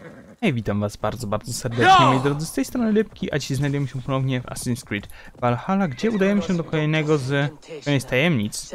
Hej, witam was bardzo serdecznie, moi drodzy, z tej strony Lepki, a dzisiaj znajdujemy się ponownie w Assassin's Creed Valhalla, gdzie udajemy się do kolejnej z tajemnic.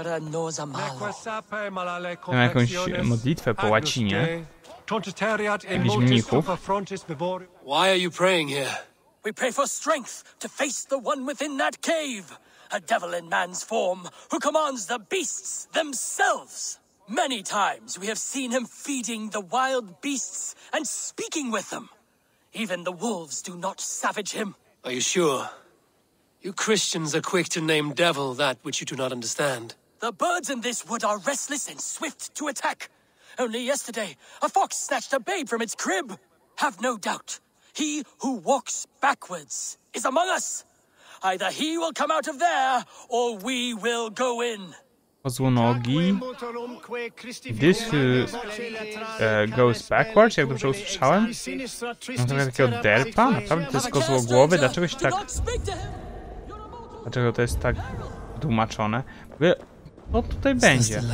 Mam jakąś modlitwę po łacinie, jakichś mnichów. Why are you praying here? We pray for strength to face the one within that cave, a devil in man's form who commands the beasts themselves. Many times we have seen him feeding the wild beasts and speaking with them. Even the wolves do not savage him. Are you sure? You Christians are quick to name devil that which you do not understand. The birds in this wood are restless and swift to attack. Only yesterday, a fox snatched a babe from its crib. Have no doubt, he who walks backwards is among us. Either he will come out of there, or we will go in. Kozłonogi. This goes backwards, jak dobrze usłyszałem. Mam trochę takiego derpa? Naprawdę to jest kozłogłowy? Dlaczego się tak... Dlaczego to jest tak tłumaczone? Co tutaj będzie?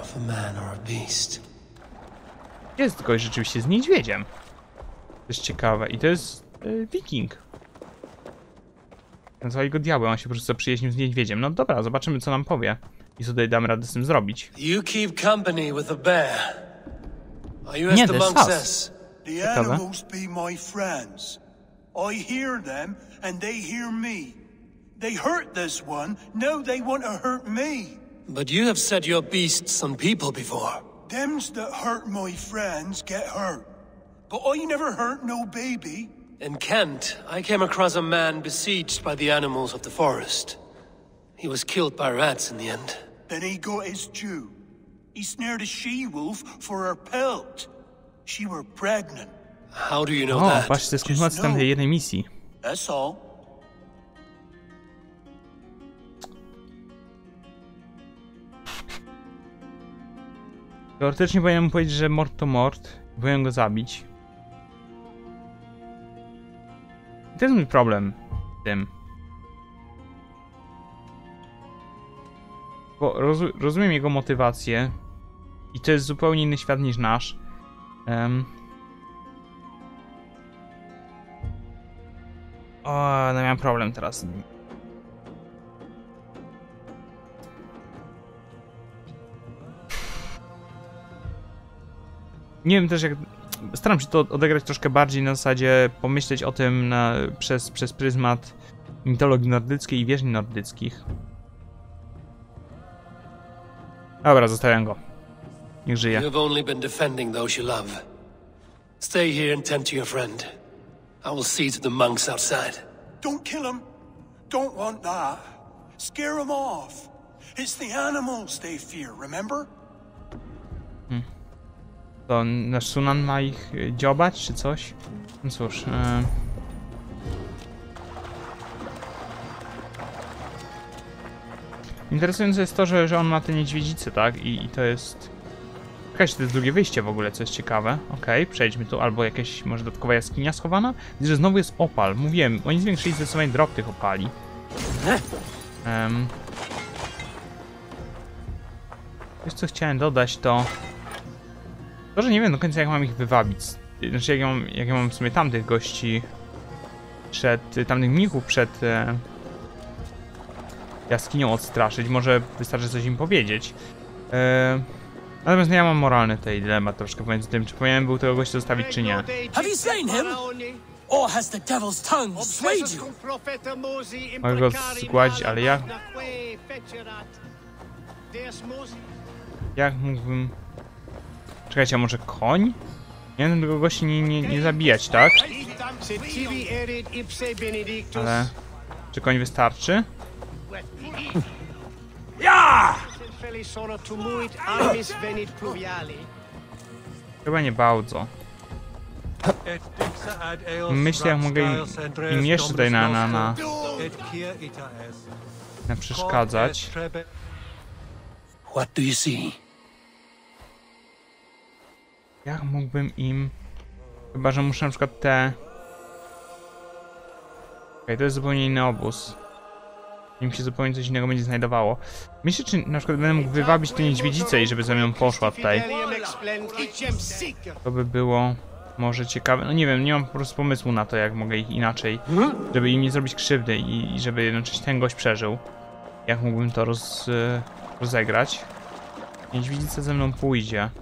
Jest gość rzeczywiście z niedźwiedziem. To jest ciekawe. I to jest wiking. Nazwali go diabłem, on się po prostu zaprzyjaźnił z niedźwiedziem. No dobra, zobaczymy co nam powie. I tutaj damy radę z tym zrobić. You keep company with the bear. Are you as the monk says? The animals be my friends. I hear them and they hear me. They hurt this one, now they want to hurt me. But you have set your beasts on people before. Thems that hurt my friends get hurt. But I never hurt no baby. In Kent, I came across a man besieged by the animals of the forest. He was killed by rats in the end. Then he got his due. He snared a she-wolf for her pelt. She were pregnant. How do you know that? Patrz, to jest kontynuacja tamtej jednej misji. That's all. Teoretycznie powinienem mu powiedzieć, że mord to mord. Powinienem go zabić. I to jest mój problem z tym. Bo rozumiem jego motywację. I to jest zupełnie inny świat niż nasz. No miałem problem teraz. Nie wiem też jak... Staram się to odegrać troszkę bardziej na zasadzie pomyśleć o tym przez pryzmat mitologii nordyckiej i wierzeń nordyckich. Dobra, zostawiam go. Niech żyje. You have only been defending those you love. Stay here and tend to your friend. I will see to the monks outside. Don't kill him. Don't want that. Scare him off. It's the animals they fear, remember? To nasz Sunan ma ich dziobać, czy coś? No cóż... Interesujące jest to, że on ma te niedźwiedzice, tak? I to jest... Jakaś to jest drugie wyjście w ogóle, co jest ciekawe. Okej, przejdźmy tu. Albo jakaś może dodatkowa jaskinia schowana. Widzę, że znowu jest opal. Mówiłem, oni zwiększyli zdecydowanie drop tych opali. Wiesz co chciałem dodać, to... To, że nie wiem do końca jak mam ich wywabić. Znaczy jak ja mam w sumie tamtych gości... tamtych mnichów przed... jaskinią odstraszyć, może wystarczy coś im powiedzieć. Natomiast ja mam moralny tutaj dylemat troszkę pomiędzy tym, czy powinienem był tego gościa zostawić, czy nie. Have you slain him? Or has the devil's tongue swayed you? Mogę go zgładzić, ale jak... Jak mógłbym... Czekajcie, a może koń? Nie wiem, tego gościa nie zabijać, tak? Ale... Czy koń wystarczy? Chyba nie bardzo. Myślę, jak mogę im jeszcze tutaj na przeszkadzać. What do you see? Jak mógłbym im... Chyba, że muszę na przykład te... Okej, to jest zupełnie inny obóz. Im się zupełnie coś innego będzie znajdowało. Myślę, czy na przykład będę mógł wywabić tę niedźwiedzicę i żeby za nią poszła tutaj. To by było Może ciekawe, no nie wiem, nie mam po prostu pomysłu na to, jak mogę ich inaczej, żeby im nie zrobić krzywdy i żeby jednocześnie ten gość przeżył. Jak mógłbym to rozegrać? Niedźwiedzica ze mną pójdzie.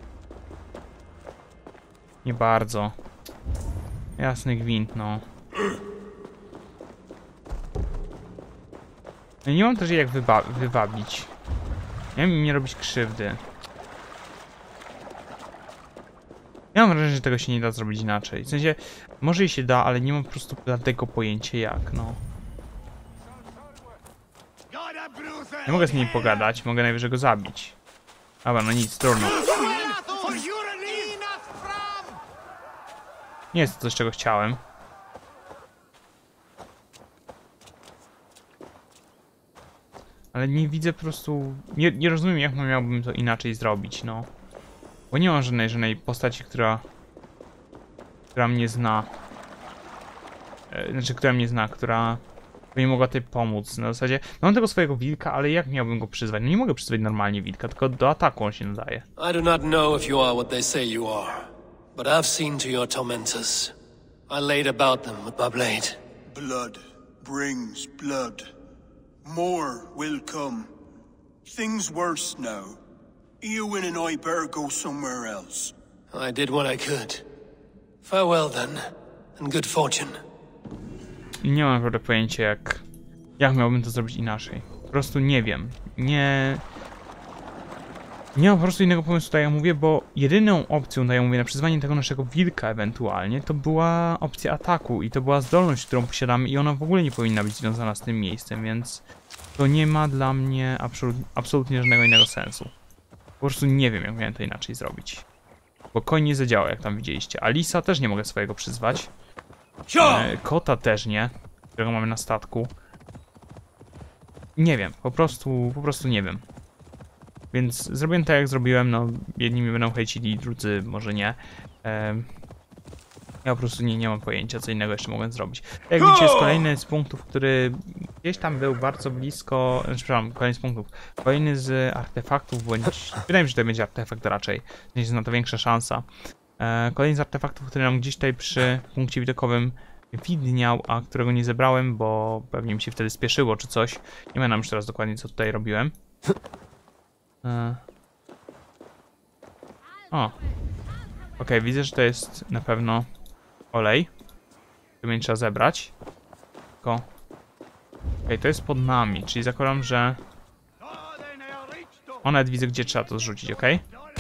Nie bardzo. Jasny gwint, no. No nie mam też jej jak wywabić. Nie wiem, im nie robić krzywdy. Ja mam wrażenie, że tego się nie da zrobić inaczej. W sensie, może i się da, ale nie mam po prostu żadnego pojęcia jak, no. Nie mogę z nim pogadać, mogę najwyżej go zabić. Dobra, no nic, trudno. Nie jest to coś, czego chciałem. Ale nie widzę po prostu... Nie rozumiem, jak miałbym to inaczej zrobić, no. Bo nie mam żadnej postaci, która mnie zna. Znaczy, która mnie zna, która by mi mogła tutaj pomóc. Na zasadzie, no mam tego swojego wilka, ale jak miałbym go przyzwać? No nie mogę przyzwać normalnie wilka, tylko do ataku on się nadaje. I do not know if you are what they say you are, but I've seen to your tormentors. I laid about them with my blade. Blood brings blood. More will come. Things worse now. Eowyn and I better go somewhere else. I did what I could. Farewell then, and good fortune. Nie mam naprawdę pojęcia, jak miałbym to zrobić inaczej. Po prostu nie wiem. Nie mam po prostu innego pomysłu, tak jak mówię, bo jedyną opcją, tak jak mówię, na przyzwanie tego naszego wilka ewentualnie, to była opcja ataku i to była zdolność, którą posiadamy i ona w ogóle nie powinna być związana z tym miejscem, więc to nie ma dla mnie absolutnie żadnego innego sensu. Po prostu nie wiem, jak miałem to inaczej zrobić. Bo koń nie zadziała, jak tam widzieliście. Alisa też nie mogę swojego przyzwać. Kota też nie, którego mamy na statku. Nie wiem, po prostu nie wiem. Więc zrobiłem tak, jak zrobiłem, no jedni mnie będą hejcili, drudzy może nie. Ja po prostu nie mam pojęcia, co innego jeszcze mogłem zrobić. Jak widzicie, jest kolejny z punktów, który gdzieś tam był bardzo blisko, przepraszam, kolejny z punktów. Kolejny z artefaktów, bądź... Wydaje mi się, że to będzie artefakt raczej. Jest na to większa szansa. Kolejny z artefaktów, który nam gdzieś tutaj przy punkcie widokowym widniał, a którego nie zebrałem, bo pewnie mi się wtedy spieszyło czy coś. Nie pamiętam już teraz dokładnie, co tutaj robiłem. Okej, widzę, że to jest na pewno olej, który trzeba zebrać. Tylko... Okej, to jest pod nami, czyli zakładam, że... Nawet widzę, gdzie trzeba to zrzucić, okej?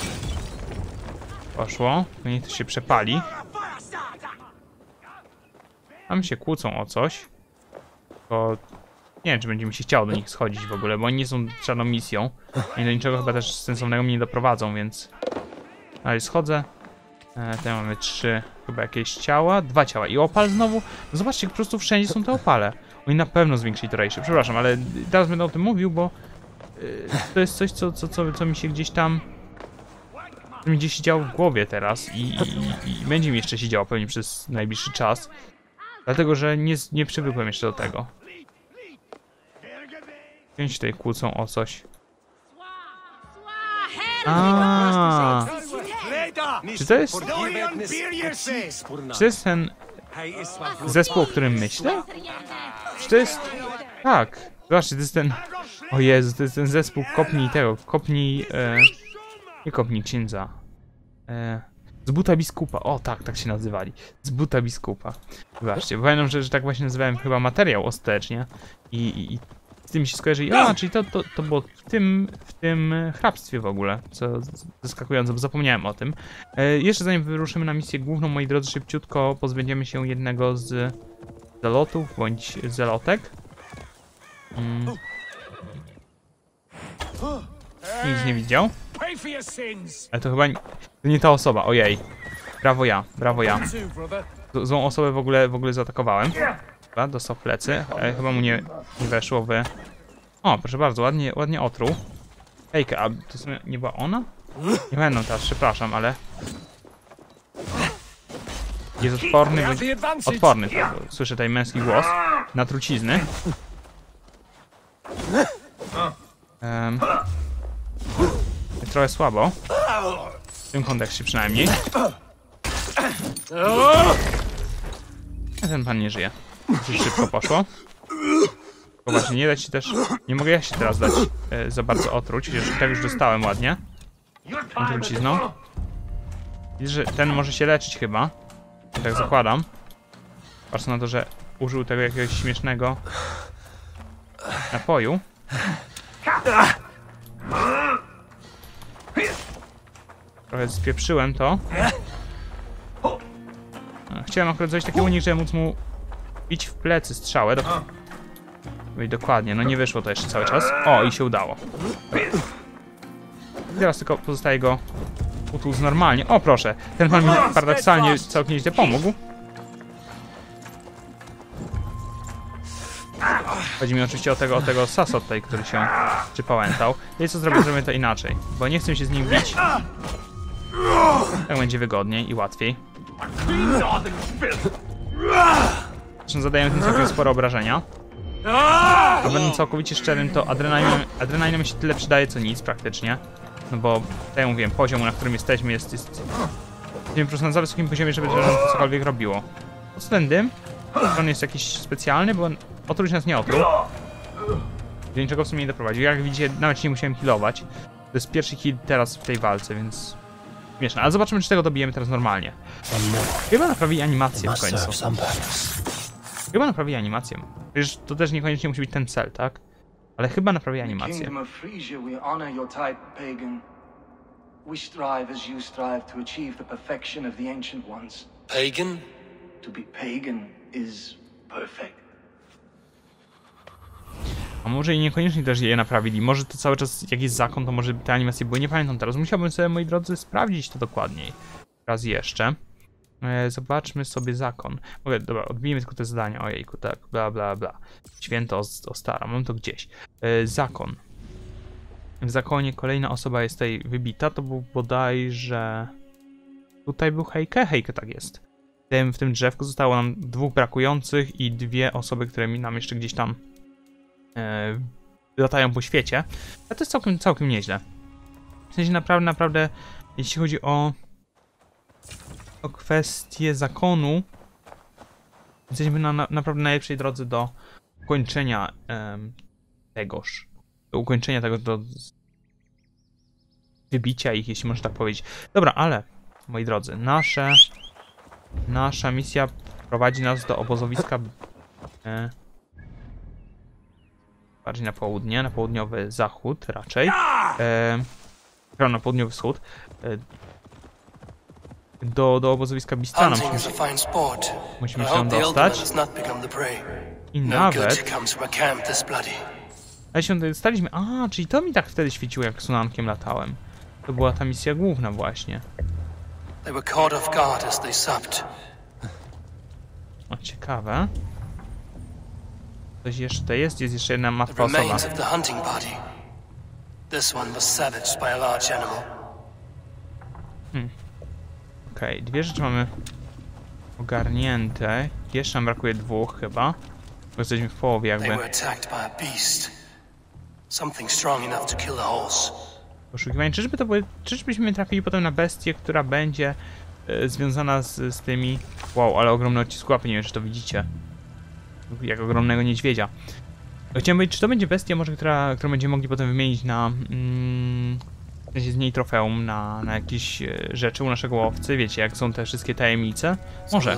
Poszło, niech to się przepali. Tam się kłócą o coś. Tylko... Nie wiem, czy będzie mi się chciało do nich schodzić w ogóle, bo oni nie są żadną misją. Oni do niczego chyba też sensownego mnie nie doprowadzą, więc... Ale schodzę. Tutaj mamy 3 chyba jakieś ciała, 2 ciała i opal znowu. No zobaczcie, po prostu wszędzie są te opale. Oni na pewno zwiększyli to rejszy. Przepraszam, ale teraz będę o tym mówił, bo to jest coś, co mi się gdzieś tam... Co mi gdzieś siedziało w głowie teraz i będzie mi jeszcze siedziało pewnie przez najbliższy czas. Dlatego, że nie przywykłem jeszcze do tego. Oni się tutaj kłócą o coś. Czy to jest... Czy to jest ten zespół, o którym myślę? Czy to jest... Tak. Zobaczcie, to jest ten... O Jezu, to jest ten zespół kopnij tego. Kopnij... Nie kopnij księdza. Z buta biskupa. O tak, tak się nazywali. Z buta biskupa. Zobaczcie, bo pamiętam, że tak właśnie nazywałem chyba materiał ostatecznie. I z tym się skojarzyli. Czyli to było w tym hrabstwie w ogóle, co zaskakujące, bo zapomniałem o tym. Jeszcze zanim wyruszymy na misję główną, moi drodzy, szybciutko pozbędziemy się jednego z zelotów, bądź zelotek. Nic nie widział. Ale to chyba nie ta osoba, ojej. Brawo ja, brawo ja. Złą osobę w ogóle zaatakowałem. Dobra, dostał plecy, ale chyba mu nie weszło w... O, proszę bardzo, ładnie otruł. Hejka, a to sobie nie była ona? Nie będę teraz, przepraszam, ale... Jest odporny, odporny, tak, słyszę tutaj męski głos. Na trucizny. Jest trochę słabo. W tym kontekście przynajmniej. A ten pan nie żyje. Dosyć szybko poszło. Właśnie, nie da się też... Nie mogę ja się teraz dać za bardzo otruć, chociaż tak już dostałem ładnie. Trucizną. Widzę, że ten może się leczyć chyba. Tak zakładam. Patrzę na to, że użył tego jakiegoś śmiesznego napoju. Trochę spieprzyłem to. Chciałem akurat zrobić taki unik, żeby móc mu bić w plecy strzałę. Dokładnie, no nie wyszło to jeszcze cały czas. O, i się udało. Teraz tylko pozostaje go utłuc normalnie. O, proszę. Ten pan mi paradoksalnie całkiem nieźle pomógł. Chodzi mi oczywiście o tego Sasa tutaj, który się przypałętał. I co zrobię? Zrobię to inaczej. Bo nie chcę się z nim bić. Tak będzie wygodniej i łatwiej. Zresztą zadaję tym całkiem spore obrażenia. A będąc całkowicie szczerym, to adrenalina mi się tyle przydaje co nic praktycznie. No bo, tak jak mówiłem, poziom, na którym jesteśmy jest po prostu na za wysokim poziomie, żeby to cokolwiek robiło. Po co ten dym? On jest jakiś specjalny, bo otruć nas nie otruł. Do niczego w sumie nie doprowadził. Jak widzicie, nawet nie musiałem healować. To jest pierwszy heal teraz w tej walce, więc... Śmieszne, ale zobaczymy, czy tego dobijemy teraz normalnie. Chyba naprawili animację w końcu. Chyba naprawili animację. Przecież to też niekoniecznie musi być ten cel, tak? Ale chyba naprawili animację. Pagan? To be pagan is perfect. A może i niekoniecznie też je naprawili. Może to cały czas jakiś zakon, to może te animacje były. Nie pamiętam teraz. Musiałbym sobie, moi drodzy, sprawdzić to dokładniej. Raz jeszcze. Zobaczmy sobie zakon. Dobra, odbijmy tylko te zadania. Ojejku, tak, bla bla bla. Święto Ostara, mam to gdzieś. Zakon. W zakonie kolejna osoba jest tutaj wybita. To był bodajże... Tutaj był Heike? Heike, tak jest. W tym drzewku zostało nam 2 brakujących i 2 osoby, które nam jeszcze gdzieś tam latają po świecie. Ale to jest całkiem nieźle. W sensie naprawdę, jeśli chodzi o kwestię zakonu, jesteśmy na naprawdę najlepszej drodze do ukończenia tegoż. Do ukończenia tego, do wybicia ich, jeśli można tak powiedzieć. Dobra, ale moi drodzy, nasza misja prowadzi nas do obozowiska bardziej na południe, na południowy zachód raczej. Na południowy wschód. Do obozowiska Bistana musimy się dostać. I nawet... Ale się dostaliśmy... A, czyli to mi tak wtedy świeciło, jak Sunankiem latałem. To była ta misja główna właśnie. O, ciekawe. Coś jeszcze tutaj jest? Jest jeszcze jedna martwa osoba. Okej, 2 rzeczy mamy ogarnięte. Jeszcze nam brakuje 2 chyba. Bo jesteśmy w połowie jakby. Poszukiwanie. Czyżbyśmy trafili potem na bestię, która będzie związana z tymi... Wow, ale ogromny odcisk łapy, nie wiem, czy to widzicie. Jak ogromnego niedźwiedzia. Chciałem powiedzieć, czy to będzie bestia może, którą będziemy mogli potem wymienić na... w sensie z niej trofeum na jakieś rzeczy u naszego łowcy. Wiecie, jak są te wszystkie tajemnice? Może.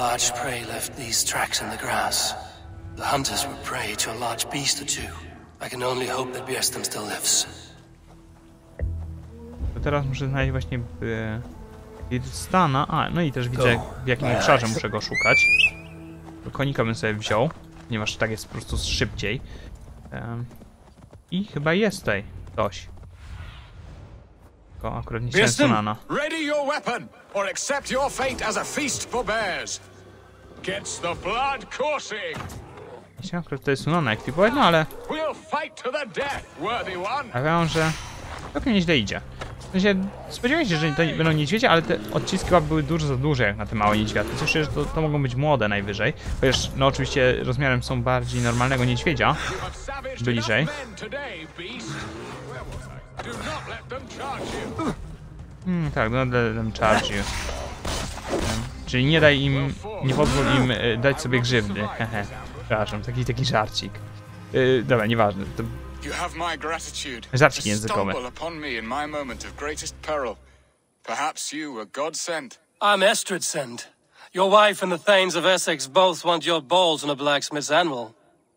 To teraz muszę znaleźć właśnie Birstana. A, no i też widzę, w jakim obszarze muszę go szukać. Konika bym sobie wziął, ponieważ tak jest po prostu szybciej. I chyba jest tutaj ktoś. Tylko akurat nie chciałem Sunana. Ready your weapon, or accept your fate as a feast for bears. Gets the blood coursing. Nie chciałem akurat tutaj Sunana ekwipować, no ale... We'll fight to the death, worthy one. Ja wiem, że całkiem nieźle idzie. W sensie, spodziewałem się, że to będą niedźwiedzie, ale te odciski łap były dużo za duże jak na te małe niedźwiadki. Cieszę się, że to mogą być młode najwyżej. Chociaż, no oczywiście rozmiarem są bardziej normalnego niedźwiedzia. Bliżej. Tak, do them charge you. Czyli nie daj im, nie pozwól im dać sobie grzywny. Hehe. Przepraszam, taki żarcik. Dobra, nieważne. To You have my gratitude. żarciki językowe. Stumble upon me in my moment of greatest peril. Perhaps you were God sent. I'm Estrid Send. Your wife and the Thanes of Essex both want your balls on a blacksmith's anvil.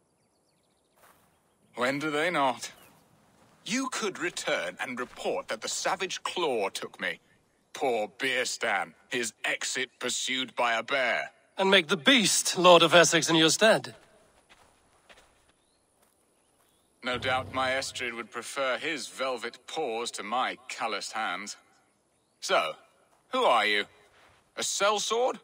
When do they not? You could return and report that the savage Claw took me. Poor Beerstan, his exit pursued by a bear. And make the beast Lord of Essex in your stead. No doubt my Estrid would prefer his velvet paws to my calloused hands. So, who are you? A sellsword?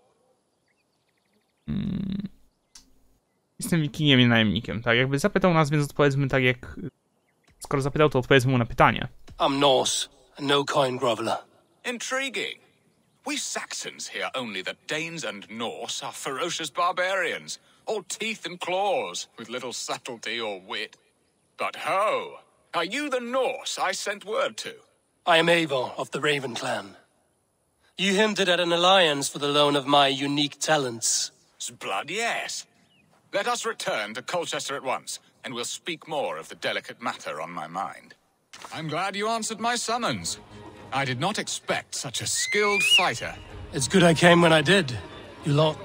Jestem wikingiem i najemnikiem, tak? Jakby zapytał nas, więc odpowiedzmy tak jak... Skoro zapytał, to odpowiedzmy mu na pytanie. I'm Norse, and no coin groveler. Intriguing. We Saxons hear only that Danes and Norse are ferocious barbarians, all teeth and claws, with little subtlety or wit. But ho! Are you the Norse I sent word to? I am Eivor of the Raven clan. You hinted at an alliance for the loan of my unique talents. Blood, yes. Let us return to Colchester at once, and we'll speak more of the delicate matter on my mind. I'm glad you answered my summons. I did not expect such a skilled fighter. It's good I came when I did. You lot.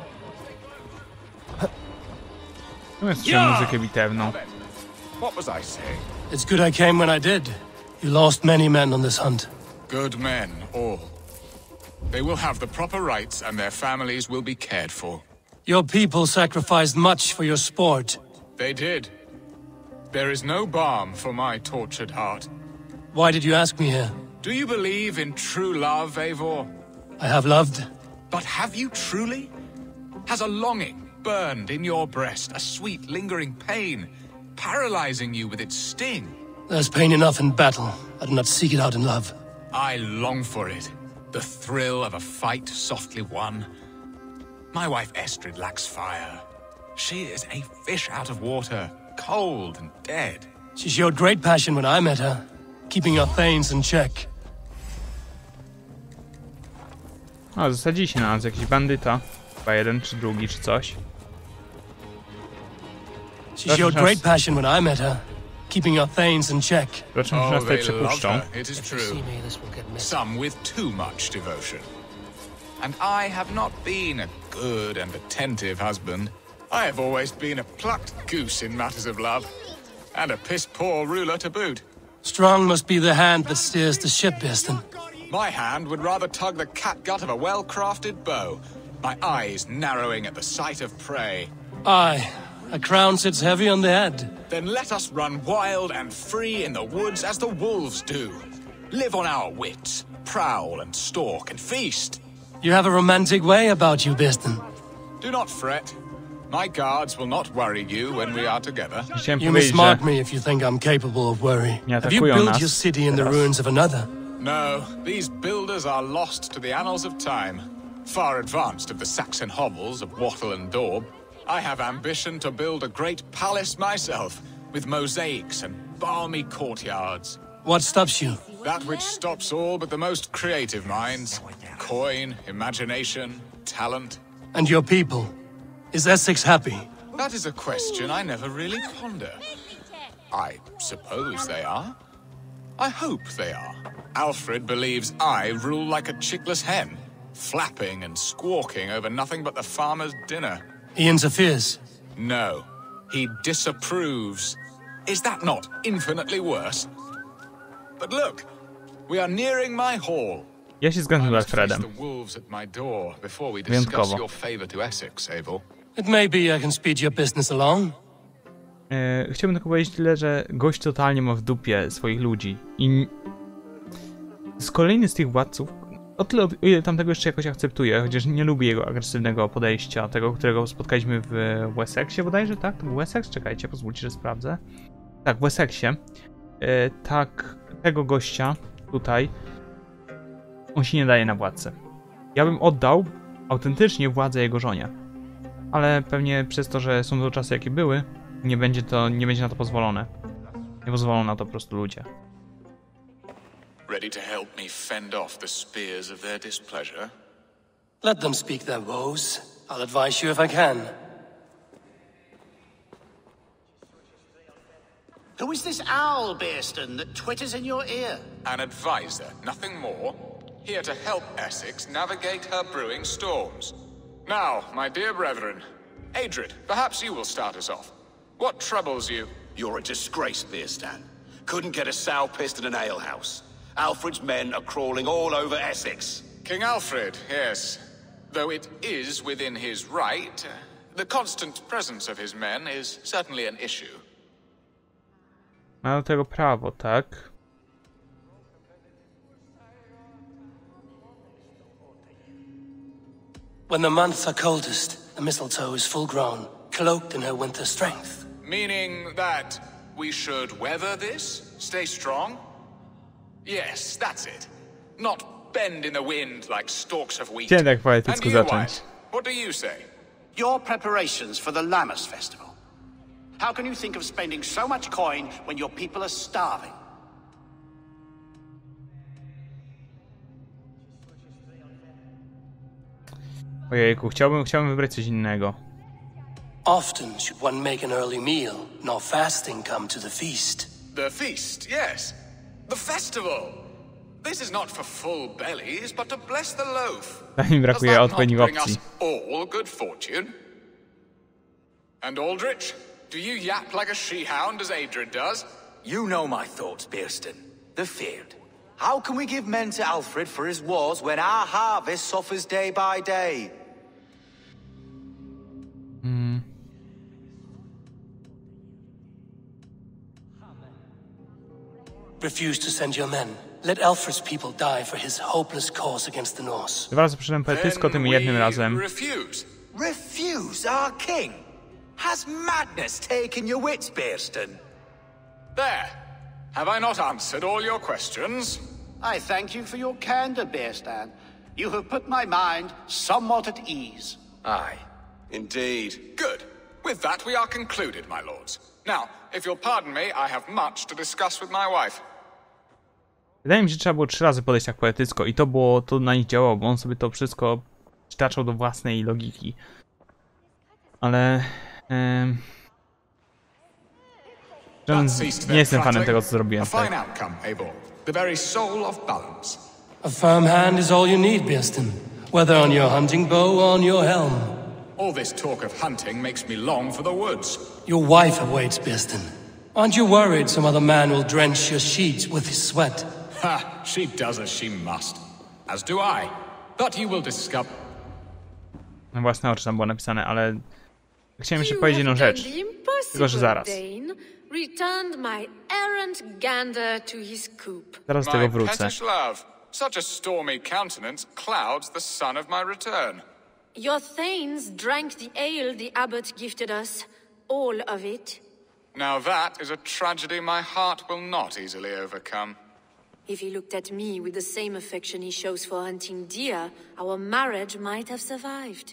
No jest muzykę bitewną. What was I saying? It's good I came when I did. You lost many men on this hunt. Good men, all. They will have the proper rights, and their families will be cared for. Your people sacrificed much for your sport. They did. There is no balm for my tortured heart. Why did you ask me here? Do you believe in true love, Eivor? I have loved. But have you truly? Has a longing burned in your breast, a sweet, lingering pain, paralyzing you with its sting? There's pain enough in battle. I do not seek it out in love. I long for it. The thrill of a fight softly won. My wife Estrid lacks fire. She is a fish out of water, cold and dead. She showed great passion when I met her, keeping our thanes in check. O, zasadzi się na nas jakiś bandyta. Chyba jeden, czy drugi, czy coś. She showed great passion when I met her, keeping our thanes in check. Zobaczymy, czy nas tutaj they love przepuszczą. her, it is true. Some with too much devotion. And I have not been a good and attentive husband. I have always been a plucked goose in matters of love. And a piss-poor ruler to boot. Strong must be the hand that steers the ship, Biston. My hand would rather tug the catgut of a well-crafted bow, my eyes narrowing at the sight of prey. Aye, a crown sits heavy on the head. Then let us run wild and free in the woods as the wolves do. Live on our wits, prowl and stalk and feast. You have a romantic way about you, Biston. Do not fret. My guards will not worry you when we are together. Chciałem You powiedzieć, must mark że me if you think I'm capable of worry. Nie Have you atakują built nas your city in the teraz. ruins of another? No, these builders are lost to the annals of time. Far advanced of the Saxon hovels of Wattle and Daub, I have ambition to build a great palace myself, with mosaics and balmy courtyards. What stops you? That which stops all but the most creative minds. Coin, imagination, talent. And your people? Is Essex happy? That is a question I never really ponder. I suppose they are. I hope they are. Alfred believes I rule like a chickless hen, flapping and squawking over nothing but the farmer's dinner. He interferes. No, he disapproves. Is that not infinitely worse? But look, we are nearing my hall. ja się zgadzam z I must face Alfredem. the wolves at my door before we Wyjątkowo. discuss your favor to Essex, Eivor. It may be I can speed your business along. Chciałbym tylko powiedzieć tyle, że gość totalnie ma w dupie swoich ludzi. I z kolejny z tych władców, o tyle, o ile tamtego jeszcze jakoś akceptuję, chociaż nie lubię jego agresywnego podejścia, tego, którego spotkaliśmy w Wessexie bodajże, tak? To był Wessex? Czekajcie, pozwólcie, że sprawdzę. Tak, w Wessexie. Tak, tego gościa tutaj, on się nie daje na władcę. Ja bym oddał autentycznie władzę jego żonie. Ale pewnie przez to, że są to czasy jakie były, nie będzie na to pozwolone. Nie pozwolą na to po prostu ludzie. Ready to help me fend off the spears of their displeasure? Let them speak their woes. I'll advise you if I can. Who is this owl, Bearston, that twitters in your ear? An advisor, nothing more. Here to help Essex navigate her brewing storms. Now, my dear brethren, Adred, perhaps you will start us off. What troubles you? You're a disgrace, Bearstan. Couldn't get a sow pissed in an alehouse. Alfred's men are crawling all over Essex. King Alfred, yes. Though it is within his right, the constant presence of his men is certainly an issue. Ma do tego prawo, tak? When the months are coldest, the mistletoe is full grown, cloaked in her winter strength. Meaning that we should weather this? Stay strong? Yes, that's it. Not bend in the wind like stalks of wheat. Chciałem tak poetycko And you, zacząć. wife, what do you say? Your preparations for the Lammas festival. How can you think of spending so much coin when your people are starving? Ojejku, chciałbym wybrać coś innego. Often should one make an early meal, nor fasting come to the feast. The feast, yes. The festival. This is not for full bellies, but to bless the loaf. Tak mi Does brakuje that not odpowiednich bring opcji. us all good fortune? And Aldrich, do you yap like a she-hound as Adred does? You know my thoughts, Bearston. The feared. How can we give men to Alfred for his wars when our harvest suffers day by day? Refuse to send your men. Let Alfred's people die for his hopeless cause against the Norse. Dwa razy przyszedłem poetycko, tym jednym razem. Refuse. Refuse our king? Has madness taken your wits, Bearston? There. Have I not answered all your questions? I thank you for your candor, Bearstan. You have put my mind somewhat at ease. Aye. Indeed. Good. With that, we are concluded, my lords. Now, if you'll pardon me, I have much to discuss with my wife. Wydaje mi się, że trzeba było 3 razy podejść tak poetycko i to na nich działało, bo on sobie to wszystko przytaczał do własnej logiki. Ale... nie jestem fanem tego, co zrobiłem. A fine outcome, Eivor. The very soul of balance. A firm hand is all you need, Bearston. Whether on your hunting bow or on your helm. All this talk of hunting makes me long for the woods. Your wife awaits, Bearston. Aren't you worried some other man will drench your sheets with his sweat? Ha! She does as she must. As do I. But you will discover... Na własne oczy tam było napisane, ale... Chciałem jeszcze powiedzieć jedną rzecz. Tylko, że zaraz. Returned my errant gander to his coop. Zaraz do tego wrócę. Pettish love. Such a stormy countenance clouds the sun of my return. Your thanes drank the ale the abbot gifted us. All of it. Now that is a tragedy my heart will not easily overcome. If he looked at me with the same affection he shows for hunting deer, our marriage might have survived.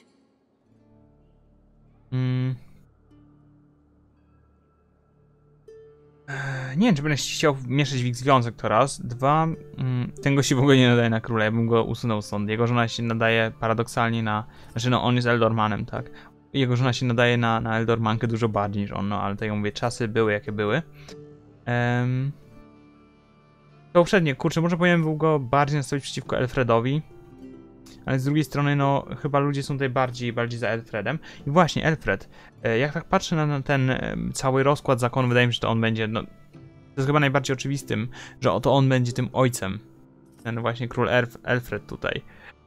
Nie wiem, czy będę chciał mieszać w ich związek to raz. 2, ten gość się w ogóle nie nadaje na króla, ja bym go usunął stąd. Jego żona się nadaje paradoksalnie na... Znaczy no, on jest Eldormanem, tak? Jego żona się nadaje na Eldormankę dużo bardziej niż on, no ale tak jak mówię, czasy były jakie były. To poprzednie, kurczę, może powinienem był go bardziej nastawić przeciwko Elfredowi. Ale z drugiej strony, no, chyba ludzie są tutaj bardziej za Elfredem. I właśnie, Elfred, jak tak patrzę na ten cały rozkład zakonu, wydaje mi się, że to on będzie, no, to jest chyba najbardziej oczywistym, że oto on będzie tym ojcem. Ten właśnie król Elfred tutaj.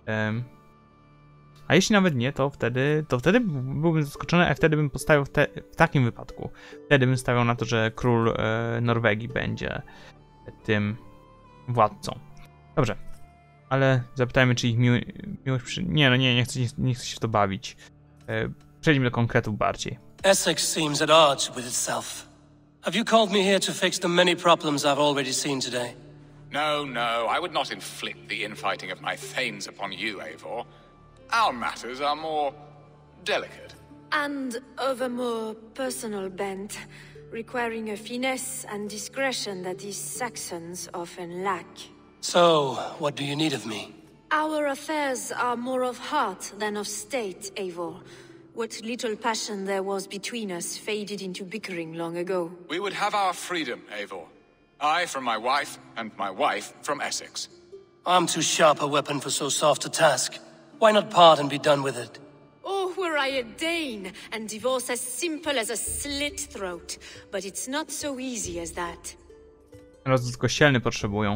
A jeśli nawet nie, to wtedy byłbym zaskoczony, a wtedy bym postawił w takim wypadku. Wtedy bym stawiał na to, że król Norwegii będzie tym władcą. Dobrze. Ale zapytajmy, czy ich miłość nie chcę się w to bawić. Przejdźmy do konkretów bardziej. Essex seems at odds with itself. Have you called me here to fix the many problems I've already seen today? No, I would not inflict the infighting of my thanes upon you, Eivor. Our matters are more delicate. And of a more personal bent, requiring a finesse and discretion that these Saxons often lack. So, what do you need of me? Our affairs are more of heart than of state, Eivor. What little passion there was between us faded into bickering long ago. We would have our freedom, Eivor. I from my wife, and my wife from Essex. I'm too sharp a weapon for so soft a task. Why not part and be done with it? Oh, were I a Dane, and divorce as simple as a slit throat. But it's not so easy as that. Rozwód kościelny potrzebują.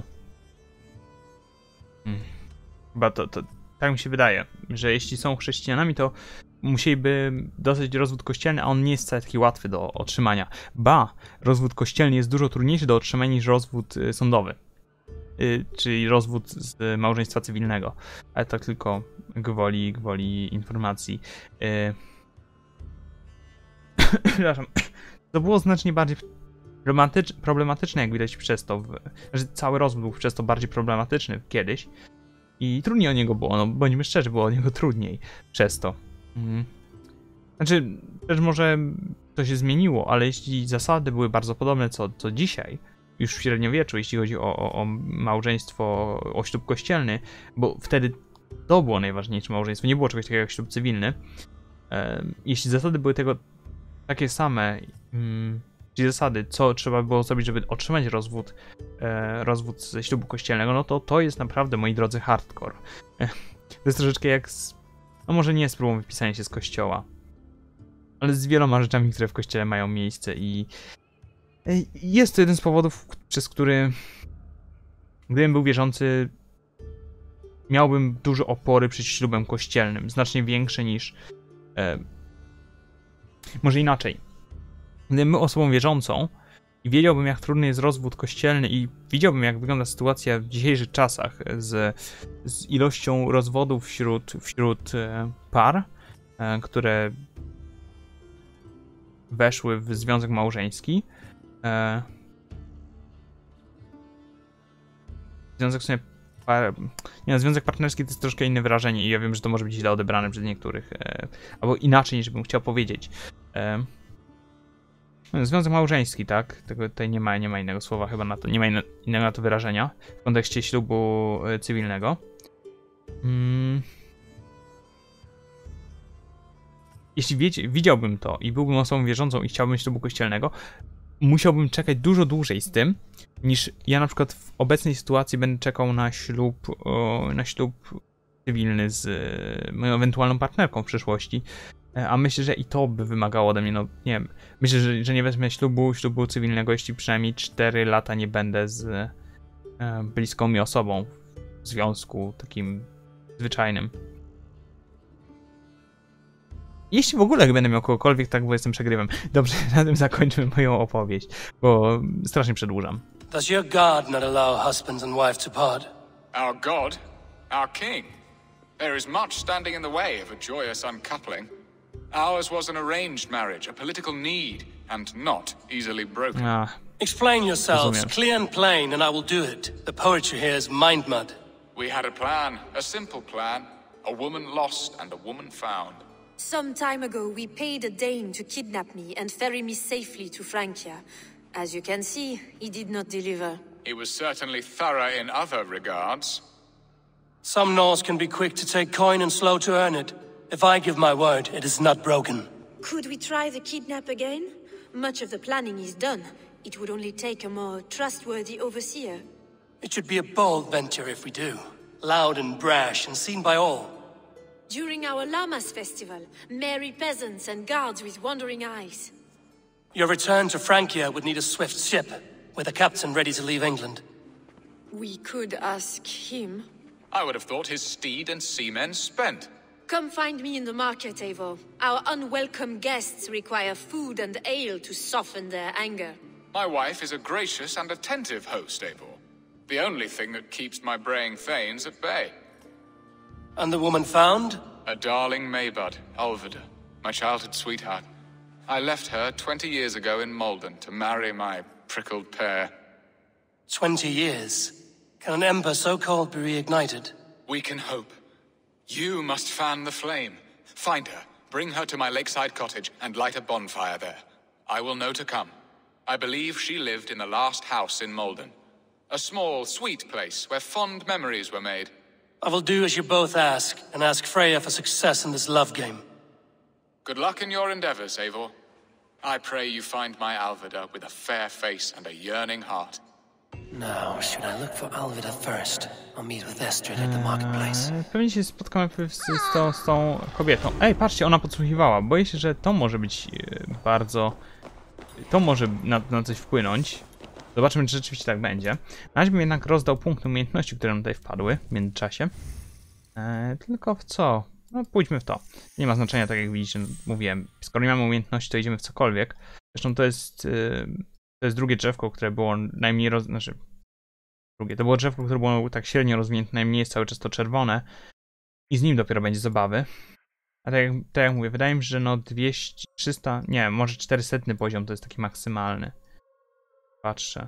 Chyba to tak mi się wydaje, że jeśli są chrześcijanami, to musieliby dostać rozwód kościelny, a on nie jest wcale taki łatwy do otrzymania. Ba, rozwód kościelny jest dużo trudniejszy do otrzymania niż rozwód sądowy. Czyli rozwód z małżeństwa cywilnego. Ale to tylko gwoli informacji. Przepraszam. To było znacznie bardziej problematyczne, jak widać przez to. Że cały rozwód był przez to bardziej problematyczny kiedyś. I trudniej o niego było, no bądźmy szczerzy, było o niego trudniej przez to. Znaczy, też może to się zmieniło, ale jeśli zasady były bardzo podobne co dzisiaj, już w średniowieczu, jeśli chodzi o małżeństwo, o ślub kościelny, bo wtedy to było najważniejsze małżeństwo, nie było czegoś takiego jak ślub cywilny. Jeśli zasady były tego takie same, czyli zasady, co trzeba było zrobić, żeby otrzymać rozwód ze ślubu kościelnego, no to jest naprawdę, moi drodzy, hardcore. To jest troszeczkę jak no może nie z próbą wypisania się z kościoła, ale z wieloma rzeczami, które w kościele mają miejsce i jest to jeden z powodów, przez który gdybym był wierzący, miałbym duże opory przed ślubem kościelnym, znacznie większe niż może inaczej. Gdybym był osobą wierzącą i wiedziałbym, jak trudny jest rozwód kościelny i widziałbym, jak wygląda sytuacja w dzisiejszych czasach z ilością rozwodów wśród par, które weszły w związek małżeński. Związek w sumie związek partnerski to jest troszkę inne wyrażenie i ja wiem, że to może być źle odebrane przez niektórych, albo inaczej niż bym chciał powiedzieć. Związek małżeński, tak? Tego tutaj nie ma innego słowa chyba na to, nie ma innego na to wyrażenia w kontekście ślubu cywilnego. Jeśli widziałbym to i byłbym osobą wierzącą i chciałbym ślubu kościelnego, musiałbym czekać dużo dłużej z tym, niż ja na przykład w obecnej sytuacji będę czekał na ślub cywilny z moją ewentualną partnerką w przyszłości. A myślę, że i to by wymagało ode mnie, no nie wiem, myślę, że nie wezmę ślubu cywilnego, jeśli przynajmniej 4 lata nie będę z bliską mi osobą w związku takim zwyczajnym. Jeśli w ogóle będę miał kogokolwiek, tak, bo jestem przegrywem. Dobrze, na tym zakończmy moją opowieść, bo strasznie przedłużam. Does your God not allow husbands and wife to part? Our God? Our king? There is much standing in the way of a joyous uncoupling. Ours was an arranged marriage, a political need, and not easily broken. Explain yourselves, clear and plain, and I will do it. The poetry here is mind mud. We had a plan, a simple plan. A woman lost and a woman found. Some time ago, we paid a Dane to kidnap me and ferry me safely to Francia. As you can see, he did not deliver. He was certainly thorough in other regards. Some Norse can be quick to take coin and slow to earn it. If I give my word, it is not broken. Could we try the kidnap again? Much of the planning is done. It would only take a more trustworthy overseer. It should be a bold venture if we do. Loud and brash and seen by all. During our Llamas festival, merry peasants and guards with wandering eyes. Your return to Francia would need a swift ship, with a captain ready to leave England. We could ask him. I would have thought his steed and seamen spent. Come find me in the market, Eivor. Our unwelcome guests require food and ale to soften their anger. My wife is a gracious and attentive host, Eivor. The only thing that keeps my braying thanes at bay. And the woman found? A darling Maybud, Ulvida, my childhood sweetheart. I left her 20 years ago in Malden to marry my prickled pear. 20 years? Can an ember so cold be reignited? We can hope. You must fan the flame. Find her, bring her to my lakeside cottage, and light a bonfire there. I will know to come. I believe she lived in the last house in Malden. A small, sweet place where fond memories were made. I will do as you both ask, and ask Freya for success in this love game. Good luck in your endeavors, Eivor. I pray you find my Alvida with a fair face and a yearning heart. Now, should I look for Alvida first, or meet with Estrid at the marketplace? Pewnie się spotkamy z tą kobietą. Ej, patrzcie, ona podsłuchiwała. Boję się, że to może być bardzo... To może na coś wpłynąć. Zobaczymy, czy rzeczywiście tak będzie. Na razie bym jednak rozdał punkty umiejętności, które nam tutaj wpadły w międzyczasie. Tylko w co? No pójdźmy w to. Nie ma znaczenia, tak jak widzicie, mówiłem. Skoro nie mamy umiejętności, to idziemy w cokolwiek. Zresztą to jest drugie drzewko, które było najmniej drugie. To było drzewko, które było tak średnio rozwinięte, najmniej jest cały czas to czerwone. I z nim dopiero będzie zabawy. A tak jak mówię, wydaje mi się, że no 200, 300, nie, może 400 poziom to jest taki maksymalny. Patrzę.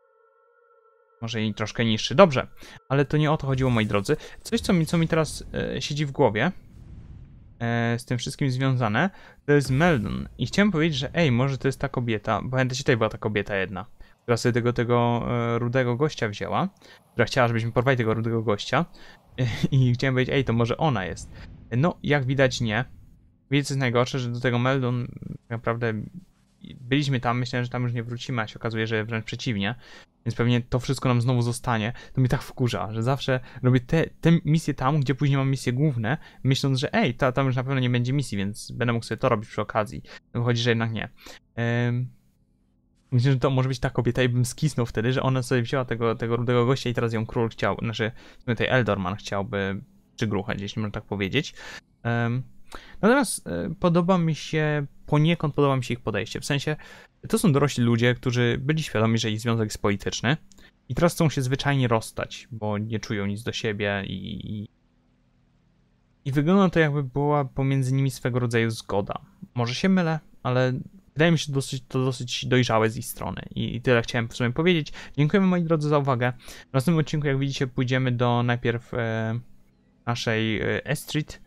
Może i troszkę niższy. Dobrze, ale to nie o to chodziło, moi drodzy. Coś, co mi teraz siedzi w głowie, z tym wszystkim związane, to jest Meldon. I chciałem powiedzieć, że może to jest ta kobieta, bo pamiętacie, tutaj była ta kobieta jedna, która sobie tego rudego gościa wzięła, która chciała, żebyśmy porwali tego rudego gościa. I chciałem powiedzieć, to może ona jest. No, jak widać nie. Wiecie, co jest najgorsze, że do tego Meldon tak naprawdę byliśmy tam, myślałem, że tam już nie wrócimy, a się okazuje, że wręcz przeciwnie. Więc pewnie to wszystko nam znowu zostanie. To mnie tak wkurza, że zawsze robię te misje tam, gdzie później mam misje główne, myśląc, że tam już na pewno nie będzie misji, więc będę mógł sobie to robić przy okazji. Wychodzi, że jednak nie. Myślę, że to może być ta kobieta i bym skisnął wtedy, że ona sobie wzięła tego rudego gościa i teraz ją król chciał, tutaj Eldorman chciałby przygruchać, jeśli można tak powiedzieć. Natomiast poniekąd podoba mi się ich podejście. W sensie, to są dorośli ludzie, którzy byli świadomi, że ich związek jest polityczny i teraz chcą się zwyczajnie rozstać, bo nie czują nic do siebie i wygląda to, jakby była pomiędzy nimi swego rodzaju zgoda. Może się mylę, ale wydaje mi się to dosyć dojrzałe z ich strony i tyle chciałem w sumie powiedzieć. Dziękujemy, moi drodzy, za uwagę. W następnym odcinku, jak widzicie, pójdziemy do najpierw naszej Estrid,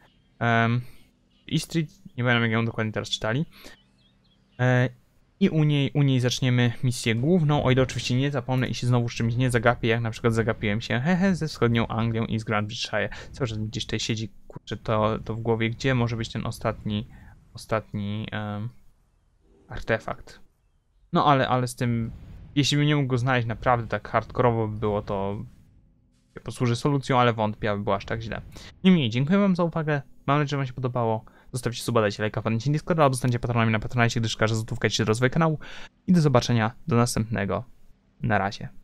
nie pamiętam, jak ją dokładnie teraz czytali. I u niej zaczniemy misję główną, o ile oczywiście nie zapomnę i się znowu z czymś nie zagapię, jak na przykład zagapiłem się ze wschodnią Anglią i z Grandbridgeshire. Cały czas gdzieś tutaj siedzi, kurczę, to w głowie, gdzie może być ten ostatni artefakt. No ale z tym, jeśli bym nie mógł go znaleźć naprawdę tak hardkorowo by było, to posłuży solucją, ale wątpię, aby było aż tak źle. Niemniej, dziękuję wam za uwagę, mam nadzieję, że wam się podobało. Zostawcie suba, dajcie lajka, wpadnijcie na Discorda, albo zostańcie patronami na Patronite, gdyż każda złotówka idzie do rozwoju kanału. I do zobaczenia, do następnego. Na razie.